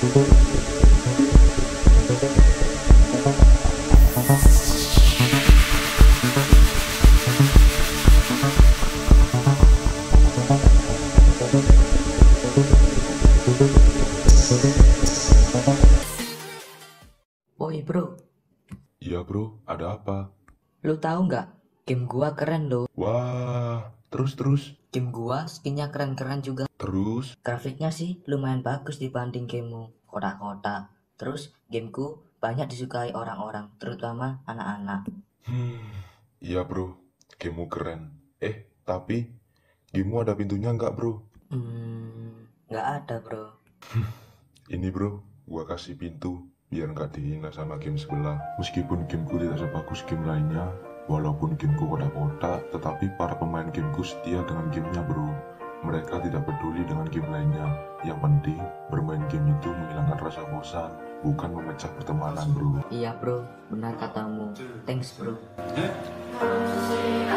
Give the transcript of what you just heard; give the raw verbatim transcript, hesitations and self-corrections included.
Woi bro, Iya bro, ada apa? lu tahu nggak? Game gua keren loh. Wah, terus terus Game gua skinnya keren-keren juga. terus. Grafiknya sih lumayan bagus dibanding gamemu, kotak-kotak. Terus gameku banyak disukai orang-orang, terutama anak-anak. Hmm, iya bro, gamemu keren. Eh, tapi gamemu ada pintunya nggak bro? Hmm, nggak ada bro. Ini bro, gua kasih pintu biar nggak dihina sama game sebelah. Meskipun gameku tidak sebagus game lainnya, walaupun gameku kotak-kotak, tetapi para pemain gameku setia dengan gamenya bro. Mereka tidak peduli dengan game lainnya. Yang penting bermain game itu menghilangkan rasa bosan, bukan memecah pertemanan bro. Iya bro, benar katamu. Thanks bro.